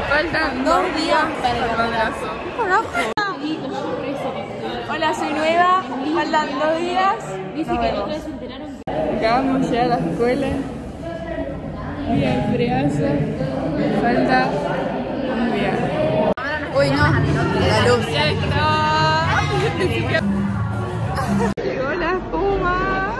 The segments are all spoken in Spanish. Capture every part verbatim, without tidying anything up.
Faltan dos días para el embarazo. Hola, soy nueva. Faltan dos días. Dice que los tres se enteraron. Acabamos de llegar a la escuela. Día de freazo. Falta un día. Uy, no. La luz. Llegó la espuma.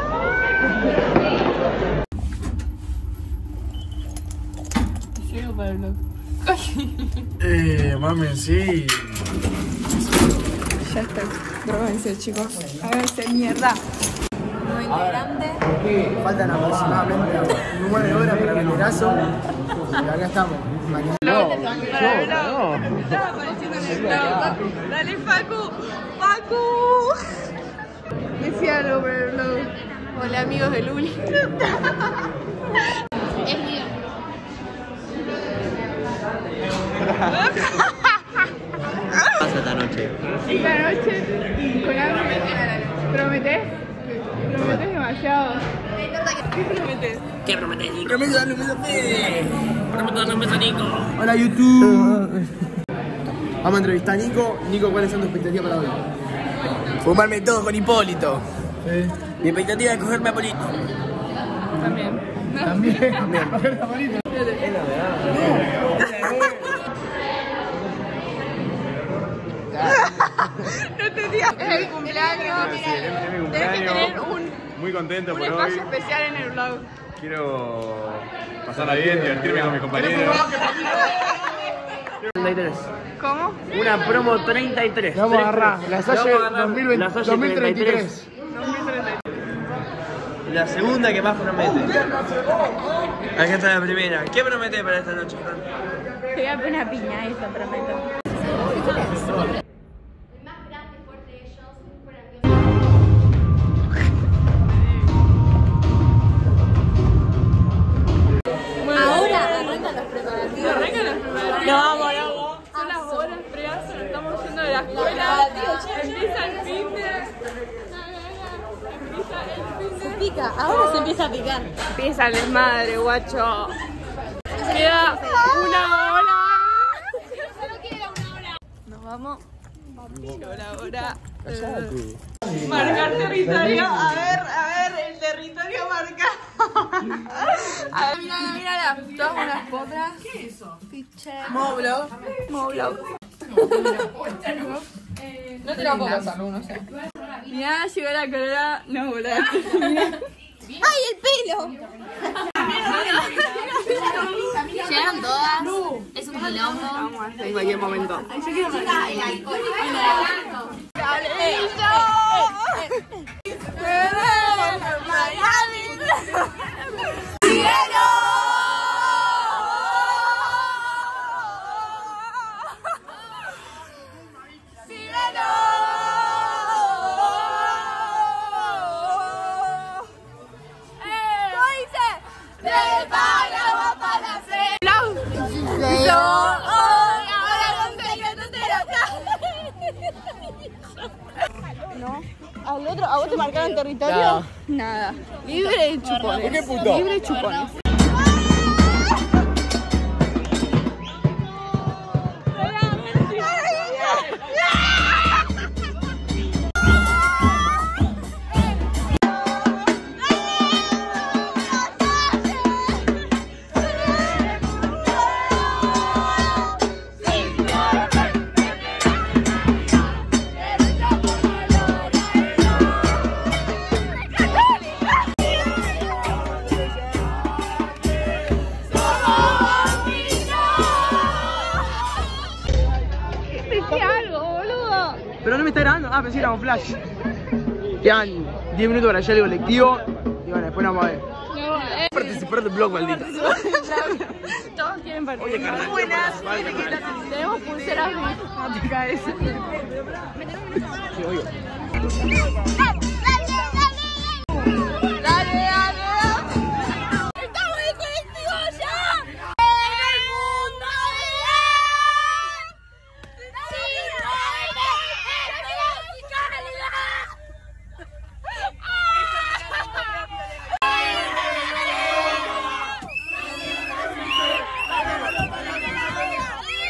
Llego para el vlog. Eh, mami, sí. Ya está. Droguense, chicos. Háganse mierda. Nuevo integrante. Faltan aproximadamente nueve horas para el embarazo. Y acá estamos. No, no, no. Estaba apareciendo en el vlog. Dale, Facu. Facu. Decía algo por el vlog. Hola, amigos de Luli. Es mío. Pasa esta noche. Esta noche con algo ¿prometés? Prometés demasiado. ¿Qué prometés? ¿Qué prometés, Nico? Prometo darle un beso a Fede. Prometo darle un beso a Nico. Hola, YouTube. Vamos a entrevistar a Nico. Nico, ¿cuáles son tus expectativas para hoy? Fumarme todo con Hipólito. Sí. Mi expectativa es cogerme a Polito. También. También. También. A ver, Amarito. No entendía. Es el cumpleaños. Sí, es, es mi Tenés que cumpleaños. tener un, Muy contento un por hoy. espacio especial en el vlog. Quiero pasarla bien, divertirme con mis compañeros. treinta y tres. ¿Cómo? Una promo treinta y tres. La vamos a agarrar. La Salle Vamos a agarrar dos mil veinte, la Salle dos mil treinta y tres. dos mil treinta y tres. La segunda que más promete. Acá está la primera. ¿Qué promete para esta noche, Fran? Te voy a poner una piña, eso prometo. Ahora arrancan los preparativos. Arrancan los preparativos. No, vamos, no. Son las horas freas, nos estamos yendo de la escuela. Empieza el fin de... Empieza el fin de... Pica, ahora se empieza a picar. Empieza el desmadre, guacho. Queda una hora. Solo queda una hora. Nos vamos. Llegó la hora. Marcar territorio. A ver, a ver, el territorio marcado. A ver, mírala, mírala. Todas unas potras. ¿Qué es eso? Pitcher. Moblo. Moblo. No te lo puedo pasar, no sé. Mirá, llegó la corona. No, boludo. ¡Ay, el pelo! Llegaron todas. Es un quilombo. Vamos a hacer en cualquier momento. Yo quiero ¿Al otro, a vos te marcaron territorio? Nada. Libre de chupones. ¿Qué puto? Libre de chupones. Pero no me está grabando. Ah, pensé que era un flash. Quedan diez minutos para llegar al colectivo. Y bueno, después nos vamos a ver. No, eh. Participar del blog, maldito. Todos quieren participar. Buenas. Tenemos pulseras mágicas esas. Sí, obvio. Dale, dale. Estamos en el colectivo ya. En el mundo de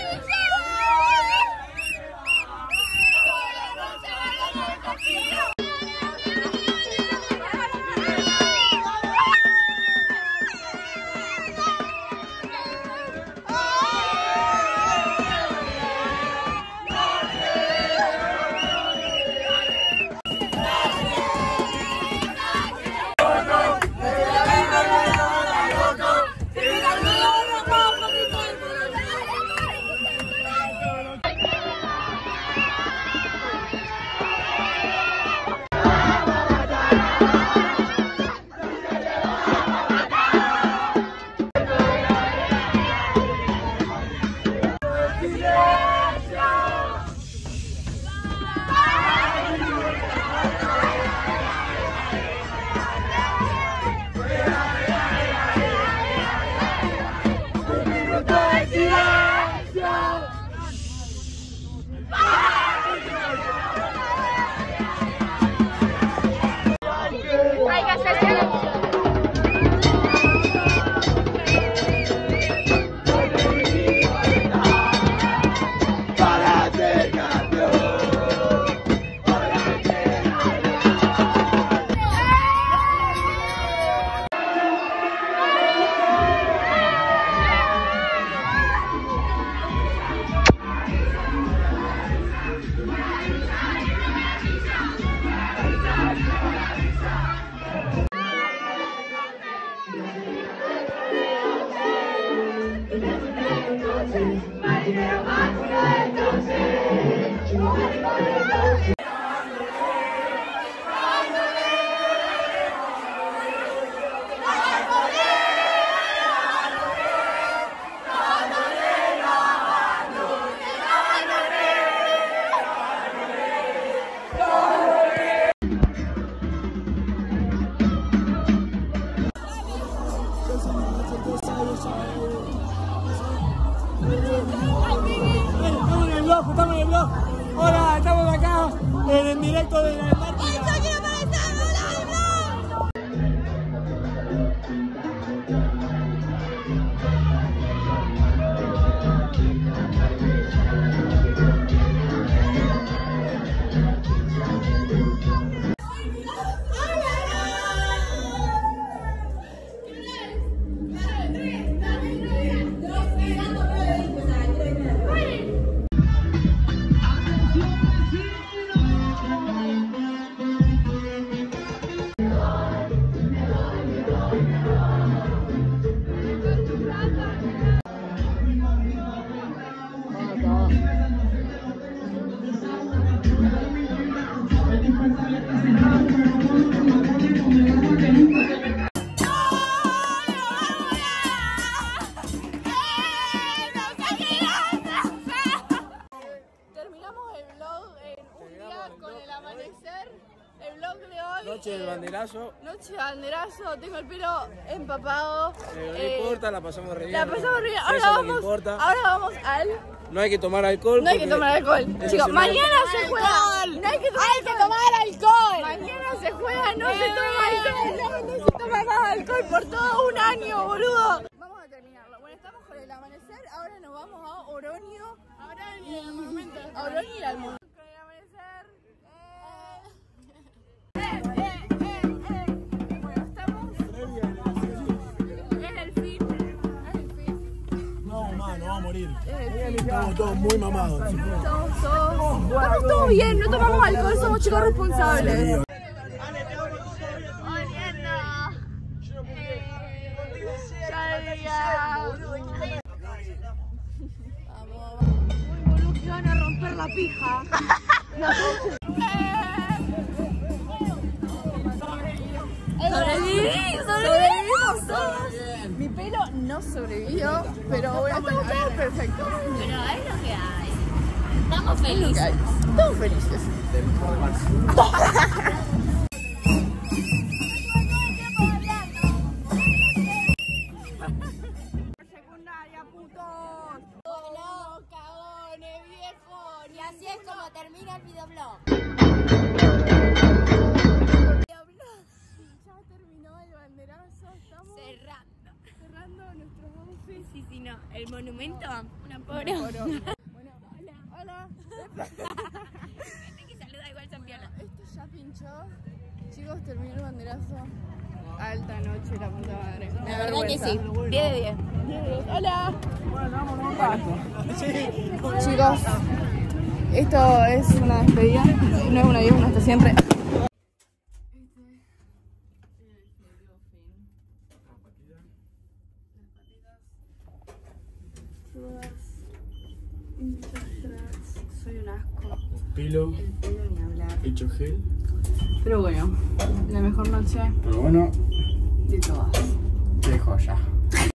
Estamos en el blog, estamos en el blog. Hola, estamos acá en el directo de la Antártida. Noche del banderazo. Noche de banderazo, tengo el pelo empapado. Eh, no eh, importa, la pasamos re bien. La pasamos re bien. Ahora Eso es lo que vamos, importa. ahora vamos al... No hay que tomar alcohol. No hay que porque tomar alcohol. es Chicos, nacional. mañana se juega. No hay que tomar, hay que tomar alcohol. Mañana se juega, no se toma alcohol. No se toma más alcohol por todo un año, boludo. Vamos a terminarlo. Bueno, estamos con el amanecer. Ahora nos vamos a Oroño. Oroño y al monumento. A Oroño y al monumento. Con el amanecer. Eh, eh, eh, eh. Bueno, estamos. Es el fin. Es el fin. No, mamá, no vamos a morir. Es el fin. Estamos todos muy mamados. Estamos todos, estamos todos bien, no tomamos alcohol, somos chicos responsables. Vamos. Uy, boludo, que van a romper la pija. Sobreviví, sobrevivimos todos. Mi pelo no sobrevivió, pero bueno, estamos todos perfectos. Pero es lo que hay. Estamos felices. Estamos felices. Secundaria, putos. No, cagones, viejo. Y así es como termina el videoblog. Ya terminó el banderazo, estamos Cerrando. cerrando nuestros outfits. Sí, sí, no. El monumento, una Bueno, poro. bueno, hola. Hola. Gente que saluda igual San Piola. Esto ya pinchó. Chicos, terminó el banderazo. Alta noche, la puta madre. Me La verdad que sí. diez de diez. Hola. Chicos, esto es una despedida. No es una despedida, hasta siempre. Soy un asco. Pilo, El pelo ni hablar. hecho gel. Pero bueno, la mejor noche Pero bueno, de todas. qué joya.